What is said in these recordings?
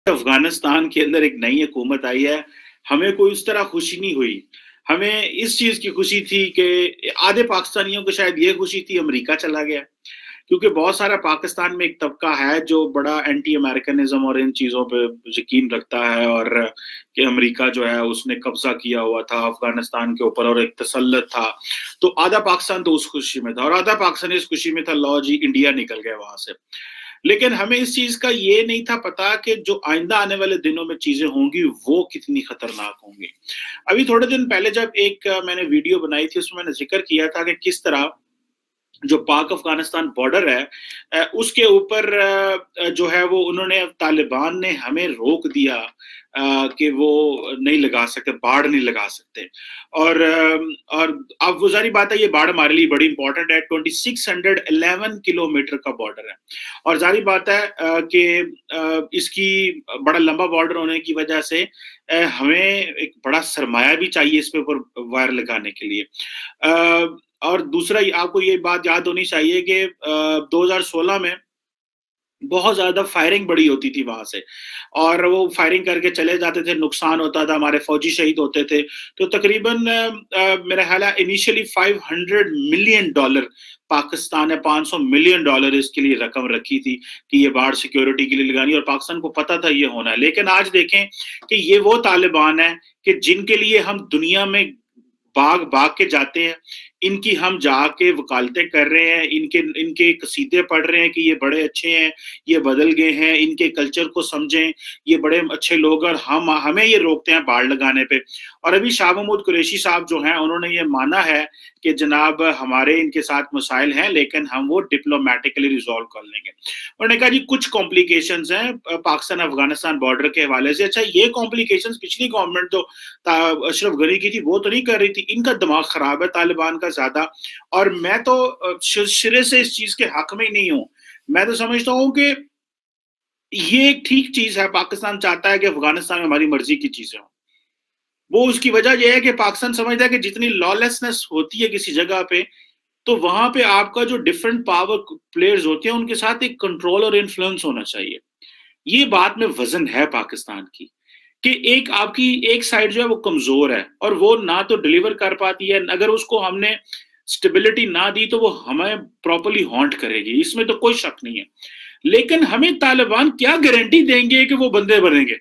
अफगानिस्तान के अंदर एक नई हुकूमत आई है, हमें कोई उस तरह खुशी नहीं हुई। हमें इस चीज की खुशी थी कि आधे पाकिस्तानियों को शायद ये खुशी थी अमेरिका चला गया, क्योंकि बहुत सारा पाकिस्तान में एक तबका है जो बड़ा एंटी अमेरिकनिज्म और इन चीजों पे यकीन रखता है, और कि अमेरिका जो है उसने कब्जा किया हुआ था अफगानिस्तान के ऊपर और एक तसल्लुत था। तो आधा पाकिस्तान तो उस खुशी में था और आधा पाकिस्तान इस खुशी में था, लो जी इंडिया निकल गया वहां से। लेकिन हमें इस चीज का ये नहीं था पता कि जो आइंदा आने वाले दिनों में चीजें होंगी वो कितनी खतरनाक होंगी। अभी थोड़े दिन पहले जब एक मैंने वीडियो बनाई थी उसमें मैंने जिक्र किया था कि किस तरह जो पाक अफगानिस्तान बॉर्डर है उसके ऊपर जो है वो उन्होंने, तालिबान ने हमें रोक दिया कि वो नहीं लगा सकते, बाढ़ नहीं लगा सकते। और अब वो जारी बात है ये बाढ़ हमारे लिए बड़ी इंपॉर्टेंट है। 2611 किलोमीटर का बॉर्डर है और जारी बात है कि इसकी बड़ा लंबा बॉर्डर होने की वजह से हमें एक बड़ा सरमाया भी चाहिए इस पे ऊपर वायर लगाने के लिए। और दूसरा आपको ये बात याद होनी चाहिए कि 2016 में बहुत ज्यादा फायरिंग बड़ी होती थी वहां से, और वो फायरिंग करके चले जाते थे, नुकसान होता था, हमारे फौजी शहीद होते थे। तो तकरीबन मेरा ख्याल है इनिशियली $500 मिलियन पाकिस्तान ने $500 मिलियन इसके लिए रकम रखी थी कि ये बाढ़ सिक्योरिटी के लिए लगानी, और पाकिस्तान को पता था ये होना है। लेकिन आज देखें कि ये वो तालिबान है कि जिनके लिए हम दुनिया में भाग भाग के जाते हैं, इनकी हम जाके वकालतें कर रहे हैं, इनके कसीदे पढ़ रहे हैं कि ये बड़े अच्छे हैं, ये बदल गए हैं, इनके कल्चर को समझें, ये बड़े अच्छे लोग, और हमें ये रोकते हैं बाढ़ लगाने पे। और अभी शाह महमूद कुरैशी साहब जो हैं उन्होंने ये माना है कि जनाब हमारे इनके साथ मसाइल हैं लेकिन हम वो डिप्लोमेटिकली रिजॉल्व कर लेंगे। उन्होंने कहा जी कुछ कॉम्प्लिकेशंस हैं पाकिस्तान अफगानिस्तान बॉर्डर के हवाले से। अच्छा, ये कॉम्प्लिकेशंस पिछली गवर्नमेंट जो अशरफ गनी की थी वो तो नहीं कर रही थी, इनका दिमाग खराब है तालिबान का ज्यादा। और मैं तो सिरे से इस चीज के हक में ही नहीं हूं। मैं तो समझता हूं कि ये एक ठीक चीज है, पाकिस्तान चाहता है कि अफगानिस्तान में हमारी मर्जी की चीजें हो। वो उसकी वजह यह है कि पाकिस्तान समझता है कि जितनी लॉलेसनेस होती है किसी जगह पे, तो वहां पे आपका जो डिफरेंट पावर प्लेयर्स होते हैं उनके साथ एक कंट्रोल और इन्फ्लुएंस होना चाहिए। ये बात में वजन है पाकिस्तान की कि एक आपकी एक साइड जो है वो कमजोर है और वो ना तो डिलीवर कर पाती है, अगर उसको हमने स्टेबिलिटी ना दी तो वो हमें प्रॉपर्ली हॉन्ट करेगी, इसमें तो कोई शक नहीं है। लेकिन हमें तालिबान क्या गारंटी देंगे कि वो बंदे बनेंगे,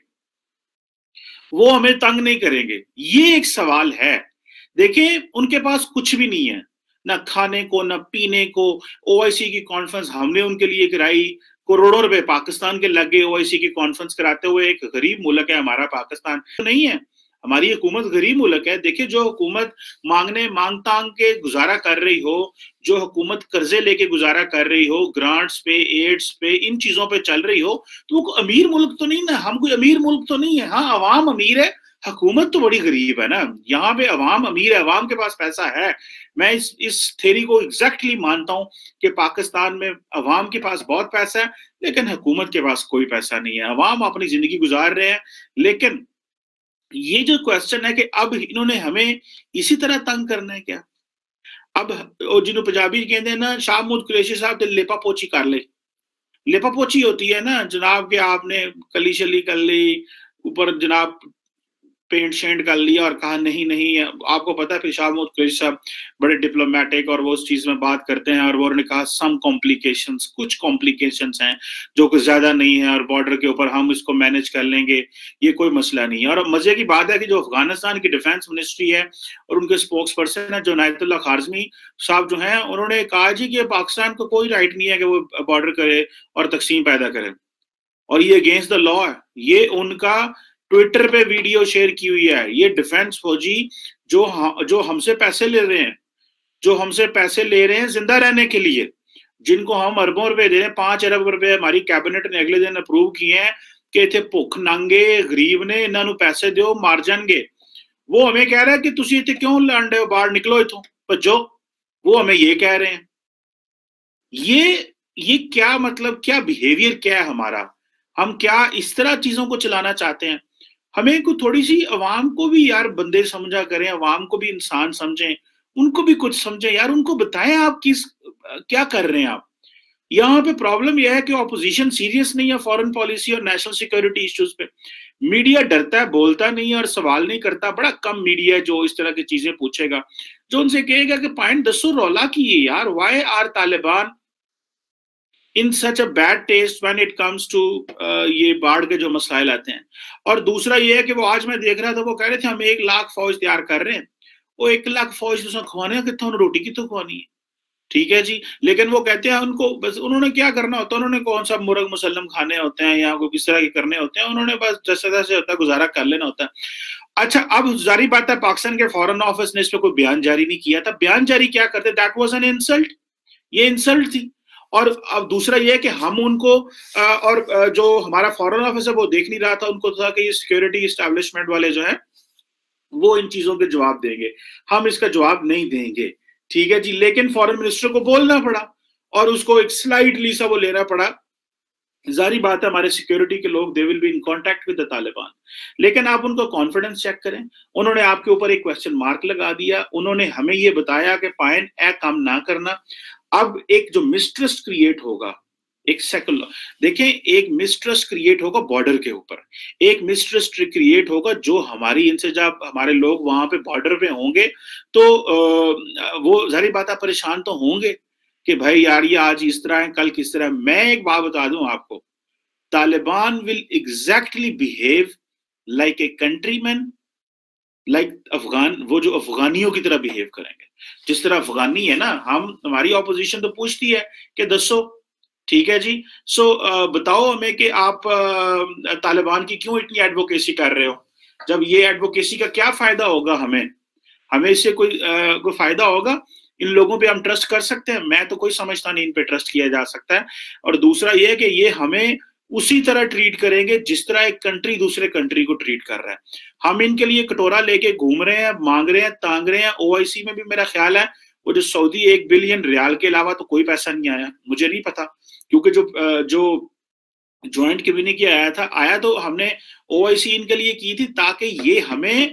वो हमें तंग नहीं करेंगे, ये एक सवाल है। देखिए उनके पास कुछ भी नहीं है, ना खाने को ना पीने को। ओआईसी की कॉन्फ्रेंस हमने उनके लिए कराई, करोड़ों रुपए पाकिस्तान के लगे ओआईसी की कॉन्फ्रेंस कराते हुए। एक गरीब मुल्क है हमारा पाकिस्तान, तो नहीं है, हमारी हुकूमत गरीब मुल्क है। देखिए जो हुकूमत मांग तांग के गुजारा कर रही हो, जो हुकूमत कर्जे लेके गुजारा कर रही हो, ग्रांट्स पे एड्स पे इन चीजों पे चल रही हो, तो वो अमीर मुल्क तो नहीं ना, हम कोई अमीर मुल्क तो नहीं है। हाँ अवाम अमीर है, हुकूमत तो बड़ी गरीब है ना। यहाँ पे अवाम अमीर है, अवाम के पास पैसा है। मैं इस थ्योरी को एग्जैक्टली मानता हूं कि पाकिस्तान में अवाम के पास बहुत पैसा है लेकिन हुकूमत के पास कोई पैसा नहीं है। अवाम अपनी जिंदगी गुजार रहे हैं। लेकिन ये जो क्वेश्चन है कि अब इन्होंने हमें इसी तरह तंग करना है क्या? अब जिन्होंने पंजाबी कहते हैं ना, शाह महमूद कुरैशी साहब तो लेपा पोची कर ले। लेपा पोची होती है ना जनाब के, आपने कली शली कर ली, ऊपर जनाब पेंट शेंट कर लिया और कहा नहीं नहीं। आपको पता है फिर शाह महमूद कुरैशी साहब बड़े डिप्लोमेटिक और वो उस चीज में बात करते हैं, और वो उन्होंने कहा सम कॉम्प्लिकेशंस, कुछ कॉम्प्लिकेशंस हैं जो कुछ ज्यादा नहीं है और बॉर्डर के ऊपर हम इसको मैनेज कर लेंगे, ये कोई मसला नहीं है। और मजे की बात है कि जो अफगानिस्तान की डिफेंस मिनिस्ट्री है और उनके स्पोक्स पर्सन है जुनैदुल्लाह खारजमी साहब जो हैं, उन्होंने कहा जी कि पाकिस्तान को कोई राइट नहीं है कि वो बॉर्डर करे और तकसीम पैदा करे, और ये अगेंस्ट द लॉ है। ये उनका ट्विटर पे वीडियो शेयर की हुई है। ये डिफेंस फौजी जो हमसे पैसे ले रहे हैं, जो हमसे पैसे ले रहे हैं जिंदा रहने के लिए, जिनको हम अरबों रुपए दे रहे हैं, 5 अरब रुपए हमारी कैबिनेट ने अगले दिन अप्रूव किए हैं कि इतने भुख नंगे गरीब ने, इन्होंने पैसे दो मार जाएंगे। वो हमें कह रहा है कि तुसी इतने क्यों लड़ रहे हो, बाहर निकलो इथों भजो। वो हमें ये कह रहे हैं। ये क्या मतलब, क्या बिहेवियर क्या है हमारा? हम क्या इस तरह चीजों को चलाना चाहते हैं? हमें को थोड़ी सी अवाम को भी यार बंदे समझा करें, अवाम को भी इंसान समझें, उनको भी कुछ समझें यार, उनको बताएं आप किस क्या कर रहे हैं आप। यहाँ पे प्रॉब्लम यह है कि ऑपोजिशन सीरियस नहीं है फॉरेन पॉलिसी और नेशनल सिक्योरिटी इश्यूज पे। मीडिया डरता है, बोलता नहीं है और सवाल नहीं करता। बड़ा कम मीडिया है जो इस तरह की चीजें पूछेगा, जो उनसे कहेगा कि पॉइंट दसो रौला की है यार, why are Taliban in such a bad taste when it comes to ये बाढ़ के जो मसाइल आते हैं। और दूसरा ये है कि वो आज मैं देख रहा था, वो कह रहे थे हम 1 लाख फौज तैयार कर रहे हैं। वो 1 लाख फौज उसमें खुआने कितना, उन्हें रोटी की तो खुआनी है, ठीक है जी। लेकिन वो कहते हैं उनको बस, उन्होंने क्या करना होता है, उन्होंने कौन सा मुर्ग मुसल्लम खाने होते हैं या कोई किस तरह के करने होते हैं, उन्होंने बस जैसे तैसे होता है गुजारा कर लेना होता है। अच्छा, अब जारी बात है पाकिस्तान के फॉरेन ऑफिस ने इस पर कोई बयान जारी नहीं किया था। बयान जारी क्या करते, दैट वाज एन इंसल्ट, ये इंसल्ट थी। और अब दूसरा ये है कि हम उनको और जो हमारा फॉरेन ऑफिस है वो देख नहीं रहा था, उनको था कि ये सिक्योरिटी एस्टैब्लिशमेंट वाले जो है वो इन चीजों के जवाब देंगे, हम इसका जवाब नहीं देंगे, ठीक है जी। लेकिन फॉरेन मिनिस्टर को बोलना पड़ा और उसको एक स्लाइटली सा वो लेना पड़ा। जारी बात है हमारे सिक्योरिटी के लोग they will be in contact with the Taliban, लेकिन आप उनको कॉन्फिडेंस चेक करें। उन्होंने आपके ऊपर एक क्वेश्चन मार्क लगा दिया, उन्होंने हमें ये बताया कि पायन ए काम ना करना। अब एक जो मिसट्रस्ट क्रिएट होगा, एक सेकुलर देखें, एक मिसट्रस्ट क्रिएट होगा बॉर्डर के ऊपर, एक मिसट्रस्ट क्रिएट होगा जो हमारी इनसे जब हमारे लोग वहां पे बॉर्डर पे होंगे तो वो जारी बात है परेशान तो होंगे कि भाई यार ये आज इस तरह है, कल किस तरह। मैं एक बात बता दूं आपको, Taliban will exactly behave like a countryman, like Afghan, वो जो अफगानियों की तरह बिहेव करेंगे। जिस तरह अफगानी है ना, हम हमारी ऑपोजिशन तो पूछती है कि दसो, ठीक है जी, सो बताओ हमें कि आप तालिबान की क्यों इतनी एडवोकेसी कर रहे हो, जब ये एडवोकेसी का क्या फायदा होगा हमें, हमें इससे कोई फायदा होगा? इन लोगों पे हम ट्रस्ट कर सकते हैं? मैं तो कोई समझता नहीं इन पे ट्रस्ट किया जा सकता है। और दूसरा ये है कि ये हमें उसी तरह ट्रीट करेंगे जिस तरह एक कंट्री दूसरे कंट्री को ट्रीट कर रहा है। हम इनके लिए कटोरा लेके घूम रहे हैं, मांग रहे हैं, तांग रहे हैं। ओआईसी में भी मेरा ख्याल है वो जो सऊदी 1 बिलियन रियाल के अलावा तो कोई पैसा नहीं आया, मुझे नहीं पता, क्योंकि जो ज्वाइंट कम्युनिटी आया था, आया तो हमने ओआईसी इनके लिए की थी ताकि ये हमें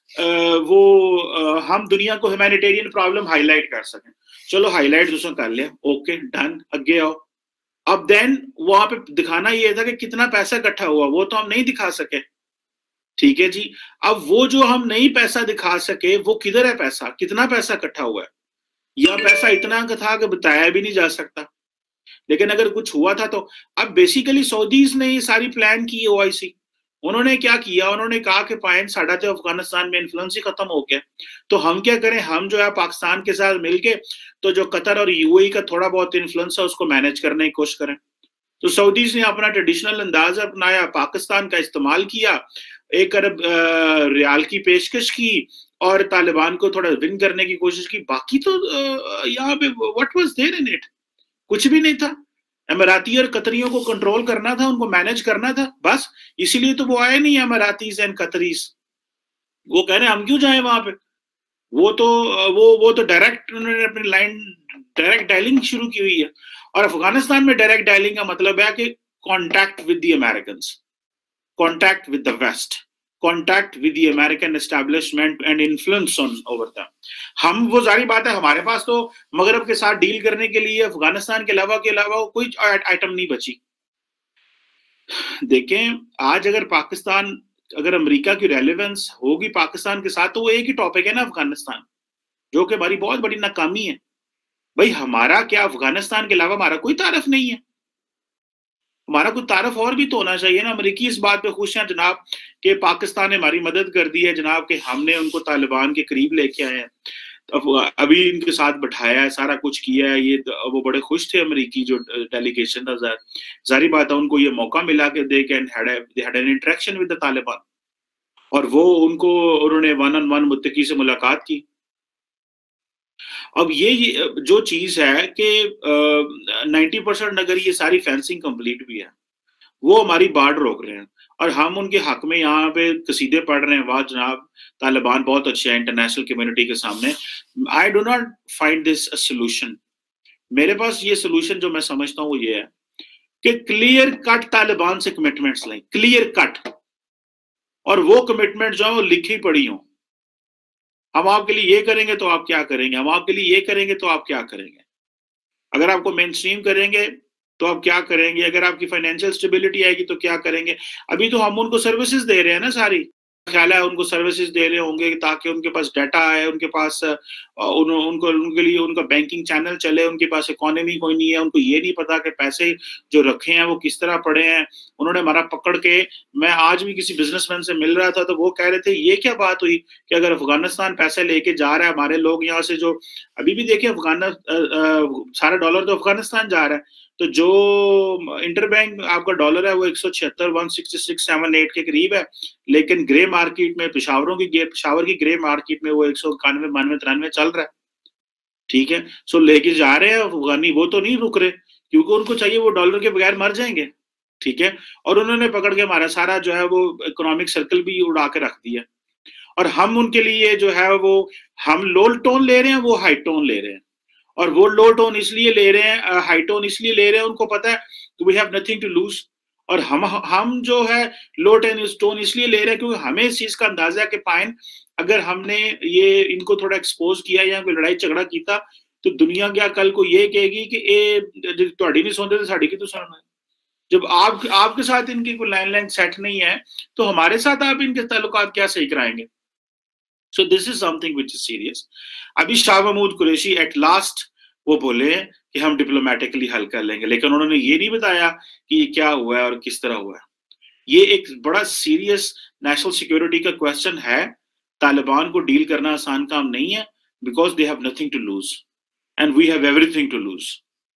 हम दुनिया को ह्यूमैनिटेरियन प्रॉब्लम हाईलाइट कर सकें। चलो हाईलाइट दूसरा कर लिया, ओके डन, आगे आओ। अब देन वहां पे दिखाना ये था कि कितना पैसा इकट्ठा हुआ, वो तो हम नहीं दिखा सके, ठीक है जी। अब वो जो हम नहीं पैसा दिखा सके, वो किधर है पैसा, कितना पैसा इकट्ठा हुआ है? यह पैसा इतना था कि बताया भी नहीं जा सकता। लेकिन अगर कुछ हुआ था तो अब बेसिकली सऊदीज ने ये सारी प्लान की है ओआईसी। उन्होंने क्या किया, उन्होंने कहा कि पायन साडा तो अफगानिस्तान में इन्फ्लुएंस ही खत्म हो गया, तो हम क्या करें, हम जो है पाकिस्तान के साथ मिलके तो जो कतर और यूएई का थोड़ा बहुत इन्फ्लुएंस है उसको मैनेज करने की कोशिश करें। तो सऊदीज ने अपना ट्रेडिशनल अंदाज अपनाया, पाकिस्तान का इस्तेमाल किया, 1 अरब रियाल की पेशकश की और तालिबान को थोड़ा विन करने की कोशिश की। बाकी तो यहाँ पे what was there in it, कुछ भी नहीं था। अमराती और कतरियों को कंट्रोल करना था, उनको मैनेज करना था, बस। इसीलिए तो वो आए नहीं अमरातीज एंड कतरीज, वो कह रहे हैं हम क्यों जाए वहां पे। वो तो डायरेक्ट उन्होंने अपनी लाइन डायरेक्ट डायलिंग शुरू की हुई है। और अफगानिस्तान में डायरेक्ट डायलिंग का मतलब है कि contact with the Americans, contact with the West, contact with the American establishment and influence on over them. हम, वो जारी बात है हमारे पास तो मगरब के साथ डील करने के लिए अफगानिस्तान के अलावा कोई आइटम नहीं बची। देखें, आज अगर अमेरिका की रेलेवेंस होगी पाकिस्तान के साथ तो वो एक ही टॉपिक है ना, अफगानिस्तान, जो कि हमारी बहुत बड़ी नाकामी है। भाई हमारा क्या अफगानिस्तान के अलावा हमारा कोई तारफ नहीं है? हमारा कोई तारफ और भी तो होना चाहिए ना। अमरीकी इस बात पे खुश हैं जनाब कि पाकिस्तान ने हमारी मदद कर दी है जनाब, कि हमने उनको तालिबान के करीब लेके आए हैं, अभी इनके साथ बिठाया है, सारा कुछ किया है। ये वो बड़े खुश थे अमरीकी जो डेलीगेशन था। जारी बात है उनको ये मौका मिला कि they had an interaction with the Taliban, और वो उन्होंने 1-on-1 मुत्तकी से मुलाकात की। अब ये जो चीज है कि 90% अगर ये सारी फेंसिंग कंप्लीट भी है, वो हमारी बाढ़ रोक रहे हैं और हम उनके हक में यहाँ पे कसीदे पढ़ रहे हैं, वाह जनाब तालिबान बहुत अच्छे हैं इंटरनेशनल कम्युनिटी के सामने। I do not find this a solution. मेरे पास ये सोल्यूशन जो मैं समझता हूँ वो ये है कि क्लियर कट तालिबान से कमिटमेंट्स लें, क्लियर कट, और वो कमिटमेंट जो है वो लिखी पड़ी हो। हम आपके लिए ये करेंगे तो आप क्या करेंगे, हम आपके लिए ये करेंगे तो आप क्या करेंगे। अगर आपको मेन स्ट्रीम करेंगे तो आप क्या करेंगे? अगर आपकी फाइनेंशियल स्टेबिलिटी आएगी तो क्या करेंगे? अभी तो हम उनको सर्विसेज दे रहे हैं ना सारी, ख्याल है उनको सर्विसेज दे रहे होंगे ताकि उनके पास डाटा आए, उनके पास उनको उनके लिए उनका बैंकिंग चैनल चले, उनके पास इकोनॉमी कोई नहीं है, उनको ये नहीं पता कि पैसे जो रखे हैं वो किस तरह पड़े हैं। उन्होंने हमारा पकड़ के, मैं आज भी किसी बिजनेसमैन से मिल रहा था तो वो कह रहे थे ये क्या बात हुई कि अगर अफगानिस्तान पैसे लेके जा रहा है, हमारे लोग यहाँ से जो अभी भी देखिए सारा डॉलर तो अफगानिस्तान जा रहा है, तो जो इंटरबैंक आपका डॉलर है वो 176 166 के करीब है, लेकिन ग्रे मार्केट में पेशावर की ग्रे मार्केट में वो 191 92 93 चल रहा है। ठीक है, सो लेके जा रहे हैं अफगानी, वो तो नहीं रुक रहे क्योंकि उनको चाहिए वो डॉलर के बगैर मर जाएंगे। ठीक है, और उन्होंने पकड़ के हमारा सारा जो है वो इकोनॉमिक सर्कल भी उड़ा के रख दिया, और हम उनके लिए जो है वो हम लो टोन ले रहे हैं, वो हाई टोन ले रहे हैं। और वो लो टोन इसलिए ले रहे हैं, हाई टोन इसलिए ले रहे हैं, उनको पता है कि we have nothing to lose. और हम जो है लो टोन इसलिए ले रहे हैं क्योंकि हमें इस चीज का अंदाजा है कि फाइन, अगर हमने ये इनको थोड़ा एक्सपोज किया या कोई लड़ाई झगड़ा किया तो दुनिया क्या कल को ये कहेगी कि ए ਤੁਹਾਡੀ नहीं सुनते तो साड़ी की तो सुनना है। जब आपके साथ इनकी कोई लाइन सेट नहीं है तो हमारे साथ आप इनके ताल्लुकात क्या सही कराएंगे? So this is something which is serious. अभी शाह महमूद कुरैशी एट लास्ट वो बोले कि हम डिप्लोमेटिकली हल कर लेंगे, लेकिन उन्होंने ये नहीं बताया कि ये क्या हुआ है और किस तरह हुआ है। ये एक बड़ा सीरियस नेशनल सिक्योरिटी का क्वेश्चन है। तालिबान को डील करना आसान काम नहीं है, because they have nothing to lose and we have everything to lose.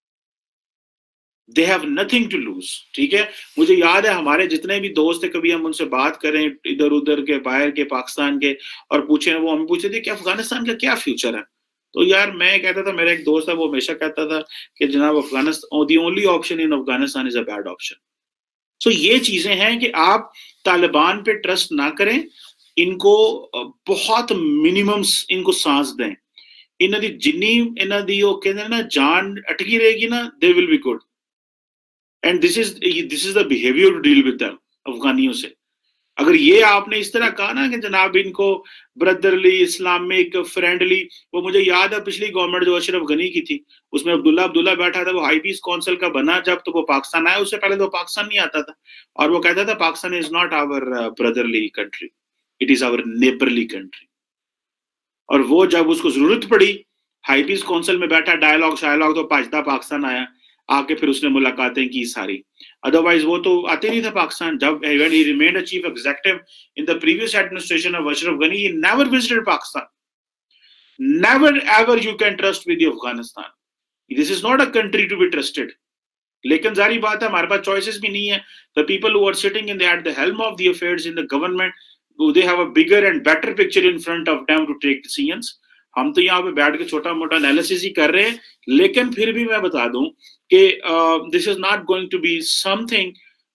They have nothing to lose. ठीक है, मुझे याद है हमारे जितने भी दोस्त थे, कभी हम उनसे बात करें इधर उधर के, बाहर के, पाकिस्तान के, और पूछे, वो हमें पूछे थे कि अफगानिस्तान का क्या फ्यूचर है। तो यार मैं कहता था, मेरा एक दोस्त है वो हमेशा कहता था कि जनाब Afghanistan the only option in Afghanistan is a bad option. So ये चीजें हैं कि आप तालिबान पे ट्रस्ट ना करें, इनको बहुत मिनिमम इनको सांस दें। इन्हों दी जिन्नी इन्हों दी वो कहते हैं ना जान अटकी रहेगी ना, they will be good. And this is the behaviour to deal with them. अफगानियों से अगर ये आपने इस तरह कहा ना कि जनाब इनको ब्रदरली, इस्लामिक, फ्रेंडली, वो मुझे याद है पिछली गवर्नमेंट जो अशरफ गनी की थी उसमें अब्दुल्ला बैठा था, वो हाई पीस काउंसिल का बना जब, तो वो पाकिस्तान आया, उससे पहले तो पाकिस्तान नहीं आता था, और वो कहता था Pakistan is not our brotherly country, it is our neighbourly country. और वो जब उसको जरूरत पड़ी हाई पीस काउंसिल में बैठा, डायलॉग शायलॉग, तो भाजपा पाकिस्तान आया, आके फिर उसने मुलाकातें की सारी, अदरवाइज वो तो आते नहीं था पाकिस्तान। जब when he remained a chief executive in the previous administration of Ashraf Ghani, he never visited Pakistan. Never ever you can trust with Afghanistan. This is not a country to be trusted. लेकिन जारी बात है हमारे पास choices भी नहीं है। The people who are sitting at the helm of the affairs in the government, they have a bigger and better picture in front of them to take decisions. हम तो यहाँ पे बैठ के छोटा मोटा एनालिसिस ही कर रहे हैं, लेकिन फिर भी मैं बता दूं कि this is not going to be something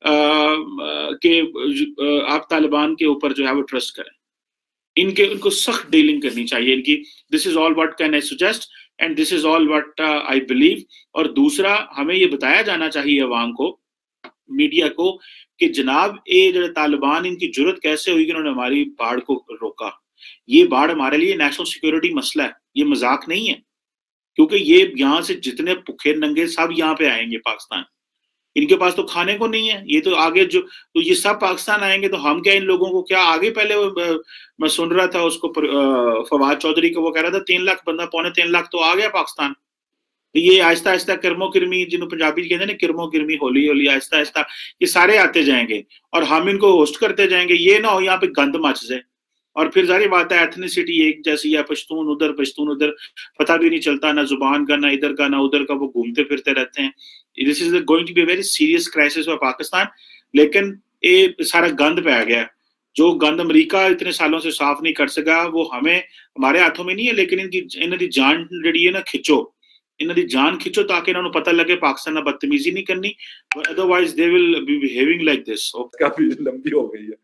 कि आप तालिबान के ऊपर जो है वो ट्रस्ट करें। इनको सख्त डीलिंग करनी चाहिए इनकी। This is all what can I suggest and this is all what I believe. और दूसरा, हमें ये बताया जाना चाहिए अवाम को, मीडिया को, कि जनाब ये जो तालिबान, इनकी जरूरत कैसे हुई कि उन्होंने हमारी बाढ़ को रोका। ये बाढ़ हमारे लिए नेशनल सिक्योरिटी मसला है, ये मजाक नहीं है, क्योंकि ये यहाँ से जितने भूखे नंगे सब यहाँ पे आएंगे पाकिस्तान, इनके पास तो खाने को नहीं है। ये तो आगे जो तो ये सब पाकिस्तान आएंगे तो हम क्या इन लोगों को क्या आगे, पहले मैं सुन रहा था उसको फवाद चौधरी को, वो कह रहा था 3 लाख बंदा, 2.25 लाख तो आ गया पाकिस्तान। तो ये आहिस्ता आहिस्ता किरमो किरमी, जिन्होंने पंजाबी कहते हैं ना किरमो किरमी, होली होली, आहिस्ता आहिस्ता ये सारे आते जाएंगे और हम इनको होस्ट करते जाएंगे। ये ना हो यहाँ पे गंद मच जाए और फिर जारी बात है एथनिसिटी एक जैसी है, पश्तून उधर पता भी नहीं चलता, ना जुबान का, ना इधर का, ना उधर का, वो घूमते फिरते रहते हैं। This is going to be very serious crisis for Pakistan. लेकिन ये सारा गंद पै गया, जो गंद अमेरिका इतने सालों से साफ नहीं कर सका, वो हमारे हाथों में नहीं है। लेकिन इन्हों की जान जी है ना खिंचो, इन्हों की जान खिंचो ताकि इन्होंने पता लगे पाकिस्तान ने बदतमीजी नहीं करनी, otherwise they will be behaving like this. काफी लंबी हो गई है।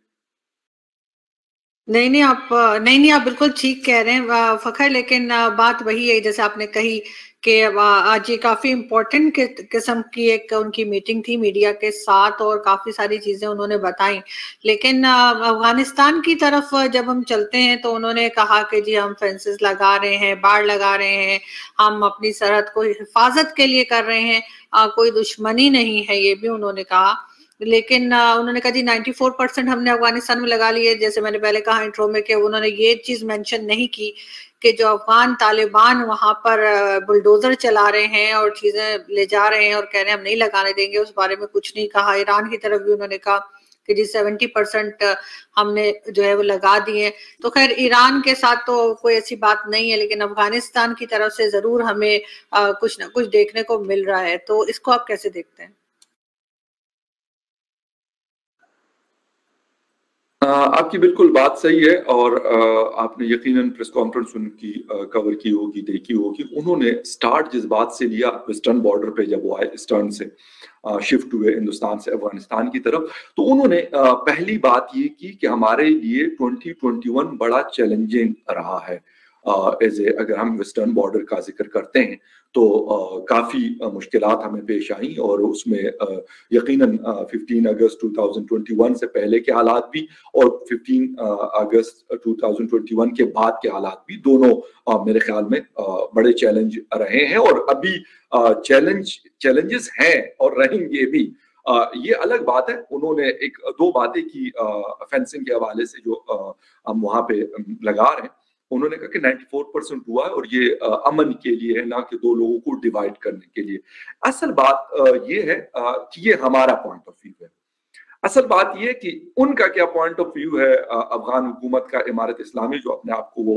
नहीं आप बिल्कुल ठीक कह रहे हैं फखर, लेकिन बात वही है जैसे आपने कही कि आज ये काफी इम्पोर्टेंट किस्म की एक उनकी मीटिंग थी मीडिया के साथ और काफी सारी चीजें उन्होंने बताई। लेकिन अफगानिस्तान की तरफ जब हम चलते हैं तो उन्होंने कहा कि जी हम फेंसेस लगा रहे हैं, बाड़ लगा रहे हैं, हम अपनी सरहद को हिफाजत के लिए कर रहे हैं, कोई दुश्मनी नहीं है, ये भी उन्होंने कहा। लेकिन उन्होंने कहा जी 94% हमने अफगानिस्तान में लगा लिए। जैसे मैंने पहले कहा इंट्रो में कि उन्होंने ये चीज मेंशन नहीं की कि जो अफगान तालिबान वहां पर बुलडोजर चला रहे हैं और चीजें ले जा रहे हैं और कह रहे हैं हम नहीं लगाने देंगे, उस बारे में कुछ नहीं कहा। ईरान की तरफ भी उन्होंने कहा कि जी 70% हमने जो है वो लगा दिए। तो खैर ईरान के साथ तो कोई ऐसी बात नहीं है, लेकिन अफगानिस्तान की तरफ से जरूर हमें कुछ ना कुछ देखने को मिल रहा है। तो इसको आप कैसे देखते हैं? आपकी बिल्कुल बात सही है और आपने यकीनन प्रेस कॉन्फ्रेंस उनकी कवर की होगी, देखी होगी। उन्होंने स्टार्ट जिस बात से लिया वेस्टर्न बॉर्डर पे, जब वो आए ईस्टर्न से शिफ्ट हुए हिंदुस्तान से अफगानिस्तान की तरफ, तो उन्होंने पहली बात ये की कि हमारे लिए 2021 बड़ा चैलेंजिंग रहा है। एज ए अगर हम वेस्टर्न बॉर्डर का जिक्र करते हैं तो काफी मुश्किलात हमें पेश आई और उसमें यकीनन 15 अगस्त 2021 से पहले के हालात भी और 15 अगस्त 2021 के बाद के हालात भी, दोनों मेरे ख्याल में बड़े चैलेंज रहे हैं और अभी चैलेंजेस हैं और रहेंगे भी। ये अलग बात है। उन्होंने एक दो बातें की फेंसिंग के हवाले से जो हम वहां पे लगा रहे हैं। उन्होंने कहा कि 94% हुआ है और ये अमन के लिए है, ना कि दो लोगों को डिवाइड करने के लिए। असल बात ये है कि ये हमारा पॉइंट ऑफ व्यू है। असल बात ये कि उनका क्या पॉइंट ऑफ व्यू है, अफगान हुकूमत का, इमारत इस्लामी जो अपने आप को वो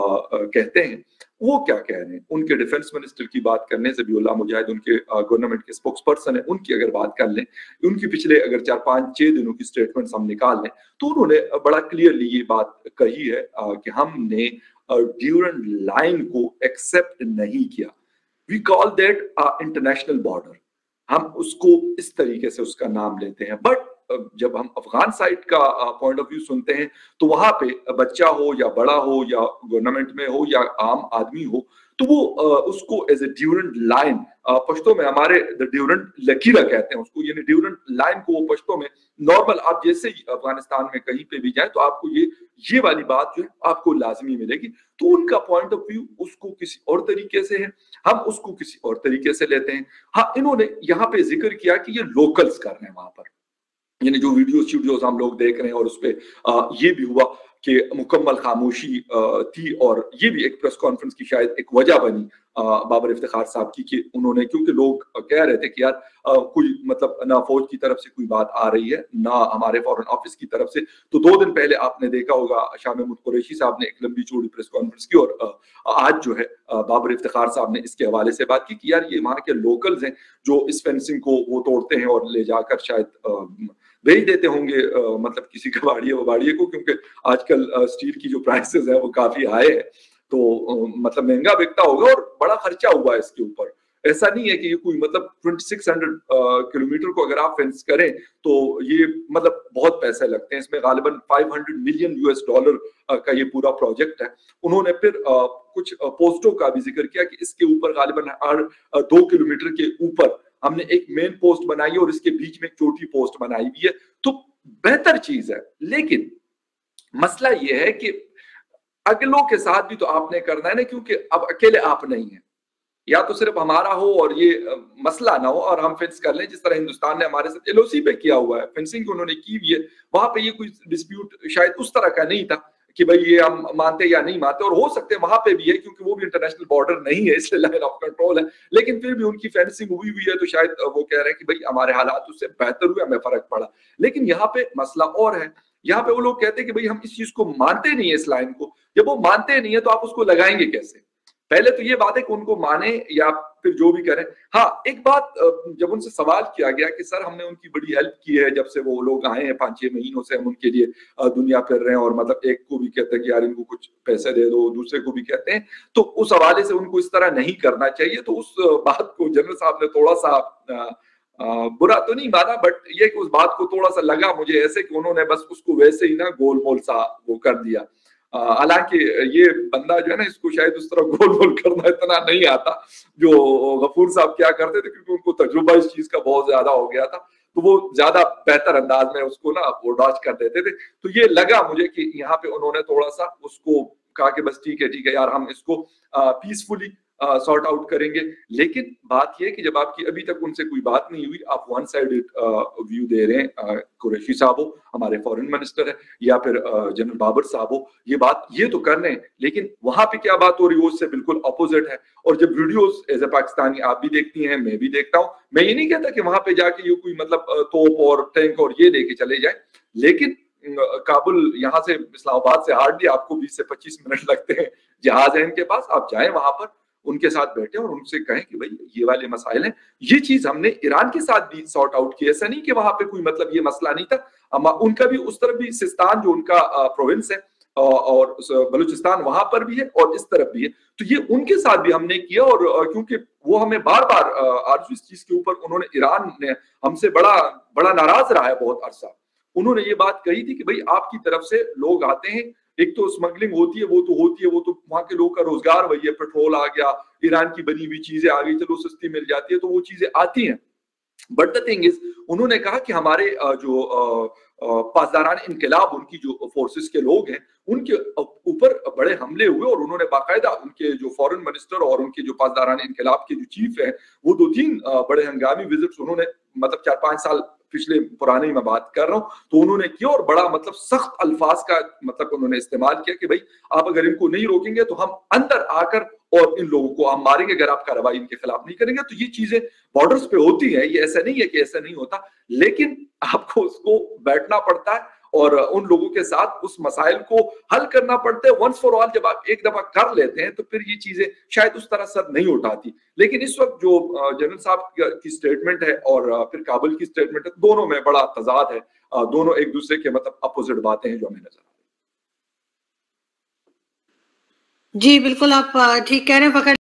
कहते हैं, वो क्या कह रहे हैं। उनके डिफेंस मिनिस्टर की बात करने से भी मुजाहिद उनके गवर्नमेंट के स्पोक्स पर्सन है, उनकी अगर बात कर लें, उनकी पिछले अगर 4-5-6 दिनों की स्टेटमेंट्स हम निकाल लें तो उन्होंने बड़ा क्लियरली ये बात कही है कि हमने ड्यूरेंट लाइन को एक्सेप्ट नहीं किया। We call that international border, हम उसको इस तरीके से उसका नाम लेते हैं। बट जब हम अफगान साइड का पॉइंट ऑफ व्यू सुनते हैं तो वहां पे बच्चा हो या बड़ा हो या गवर्नमेंट में हो या आम आदमी हो, तो वो उसको as a Durand line, Pashto में हमारे द ड्यूरेंट लकीरा कहते हैं उसको, यानी ड्यूरेंट लाइन को वो पश्तो में नॉर्मल, आप जैसे ही अफगानिस्तान में कहीं पे भी जाए तो आपको ये वाली बात जो है आपको लाजमी मिलेगी। तो उनका पॉइंट ऑफ व्यू उसको किसी और तरीके से है, हम उसको किसी और तरीके से लेते हैं। हाँ, इन्होंने यहाँ पे जिक्र किया कि ये लोकल्स कर रहे हैं वहां पर, यानी जो वीडियोस हम लोग देख रहे हैं और उसपे ये भी हुआ कि मुकम्मल खामोशी थी और ये भी एक प्रेस कॉन्फ्रेंस की शायद एक वजह बनी बाबर इफ्तिखार साहब की कि उन्होंने, क्योंकि लोग कह रहे थे कि यार कोई मतलब ना फौज की तरफ से कोई बात आ रही है ना हमारे फॉरेन ऑफिस की तरफ से। तो 2 दिन पहले आपने देखा होगा शाह महमूद कुरैशी साहब ने एक लंबी चौड़ी प्रेस कॉन्फ्रेंस की और आज जो है बाबर इफ्तिखार साहब ने इसके हवाले से बात की कि यार ये वहां के लोकल्स हैं जो इस फेंसिंग को वो तोड़ते हैं और ले जाकर शायद भेज देते होंगे मतलब किसी कबाड़िए को, क्योंकि आजकल स्टील की जो प्राइसेस है वो काफी हाई है, तो मतलब महंगा बिकता होगा और बड़ा खर्चा हुआ है इसके ऊपर। ऐसा नहीं है कि ये कोई मतलब 2600 किलोमीटर को अगर आप फेंस करें तो ये मतलब बहुत पैसे लगते हैं। इसमें गालिबन 500 मिलियन US डॉलर का ये पूरा प्रोजेक्ट है। उन्होंने फिर कुछ पोस्टों का भी जिक्र किया कि इसके ऊपर गालिबन 2 किलोमीटर के ऊपर हमने एक मेन पोस्ट बनाई है और इसके बीच में एक छोटी पोस्ट बनाई हुई है, तो बेहतर चीज है। लेकिन मसला यह है कि अगलों के साथ भी तो आपने करना है ना, क्योंकि अब अकेले आप नहीं है, या तो सिर्फ हमारा हो और ये मसला ना हो और हम फेंस कर लें, जिस तरह हिंदुस्तान ने हमारे साथ LOC पे किया हुआ है, फेंसिंग उन्होंने की हुई है, वहां पे ये कोई डिस्प्यूट शायद उस तरह का नहीं था कि भाई ये हम मानते या नहीं मानते, और हो सकते हैं वहां पे भी है क्योंकि वो भी इंटरनेशनल बॉर्डर नहीं है इसलिए लाइन ऑफ कंट्रोल है, लेकिन फिर भी उनकी फेंसिंग हुई है तो शायद वो कह रहे हैं कि भाई हमारे हालात उससे बेहतर हुए, हमें फर्क पड़ा। लेकिन यहाँ पे मसला और है, यहाँ पे वो लोग कहते हैं कि भाई हम इस चीज को मानते नहीं है, इस लाइन को। जब वो मानते नहीं है तो आप उसको लगाएंगे कैसे? पहले तो ये बात है कि उनको माने या फिर जो भी करें। हाँ, एक बात जब उनसे सवाल किया गया कि सर हमने उनकी बड़ी हेल्प की है जब से वो लोग आए हैं, 5-6 महीनों से हम उनके लिए दुनिया फिर रहे हैं, और मतलब एक को भी कहते हैं कि यार इनको कुछ पैसे दे दो, दूसरे को भी कहते हैं, तो उस हवाले से उनको इस तरह नहीं करना चाहिए। तो उस बात को जनरल साहब ने थोड़ा सा बुरा तो नहीं माना, बट ये कि उस बात को थोड़ा सा लगा मुझे ऐसे कि उन्होंने बस उसको वैसे ही ना गोल मोल सा वो कर दिया। हालांकि ये बंदा जो है ना, इसको शायद उस तरह गोल गोल करना इतना नहीं आता जो गफूर साहब क्या करते थे, क्योंकि उनको तजुर्बा इस चीज का बहुत ज्यादा हो गया था, तो वो ज्यादा बेहतर अंदाज में उसको ना वो डॉच कर देते थे। तो ये लगा मुझे कि यहाँ पे उन्होंने थोड़ा सा उसको कहा कि बस ठीक है यार, हम इसको पीसफुली सॉर्ट आउट करेंगे। लेकिन बात यह कि जब आपकी अभी तक उनसे कोई बात नहीं हुई, आप वन साइडेड व्यू दे रहे हैं, कुरैशी साहब हो, हमारे फॉरेन मिनिस्टर है, या फिर जनरल बाबर साहब हो, ये तो कर रहे हैं, लेकिन वहां पे क्या बात हो रही है उससे बिल्कुल अपोजिट है। और जब वीडियोस एज ए पाकिस्तानी आप भी देखती हैं, मैं भी देखता हूं, मैं ये नहीं कहता कि वहां पे जाके ये कोई मतलब तोप और टैंक और ये लेके चले जाए, लेकिन काबुल यहाँ से इस्लामाबाद से हार्डली आपको 20 से 25 मिनट लगते हैं, जहाज है इनके पास, आप जाएं वहां पर, उनके साथ बैठे और उनसे कहें कि भाई ये वाले मसाइल हैं। ये चीज हमने ईरान के साथ भी सॉर्ट आउट की, ऐसा नहीं कि वहां पे कोई मतलब ये मसला नहीं था, उनका भी उस तरफ भी सिस्तान जो उनका प्रोविंस है और बलूचिस्तान वहां पर भी है और इस तरफ भी है, तो ये उनके साथ भी हमने किया। और क्योंकि वो हमें बार बार आज इस चीज के ऊपर उन्होंने, ईरान ने हमसे बड़ा नाराज रहा है बहुत अरसा। उन्होंने ये बात कही थी कि भाई आपकी तरफ से लोग आते हैं, एक तो स्मगलिंग होती है, वो तो वहां के लोग का रोजगार वही है, पेट्रोल आ गया, ईरान की बनी हुई चीजें आ गई, चलो सस्ती मिल जाती है, तो वो चीजें आती हैं। बट द थिंग इज, उन्होंने कहा कि हमारे जो पासदारान इनकलाब, उनकी जो फोर्सेस के लोग हैं, उनके ऊपर बड़े हमले हुए, और उन्होंने बाकायदा उनके जो फॉरेन मिनिस्टर और उनके जो पासदारान इनकलाब के जो चीफ हैं, वो 2-3 बड़े हंगामी विजिट्स उन्होंने, मतलब 4-5 साल पिछले पुराने मैं बात कर रहा हूं, तो उन्होंने किया और बड़ा मतलब सख्त अल्फाज का मतलब उन्होंने इस्तेमाल किया कि भाई आप अगर इनको नहीं रोकेंगे तो हम अंदर आकर और इन लोगों को हम मारेंगे, अगर आप कार्रवाई इनके खिलाफ नहीं करेंगे। तो ये चीजें बॉर्डर्स पे होती है, ये ऐसा नहीं है कि ऐसा नहीं होता, लेकिन आपको उसको बैठना पड़ता है और उन लोगों के साथ उस मसाइल को हल करना पड़ता है वंस फॉर ऑल। जब आप एक दफा कर लेते हैं तो फिर ये चीजें शायद उस तरह सर नहीं उठाती। लेकिन इस वक्त जो जनरल साहब की स्टेटमेंट है और फिर काबुल की स्टेटमेंट है, दोनों में बड़ा तजाद है, दोनों एक दूसरे के मतलब अपोजिट बातें हैं जो हमें नजर आ रही है। जी बिल्कुल, आप ठीक कह रहे हैं।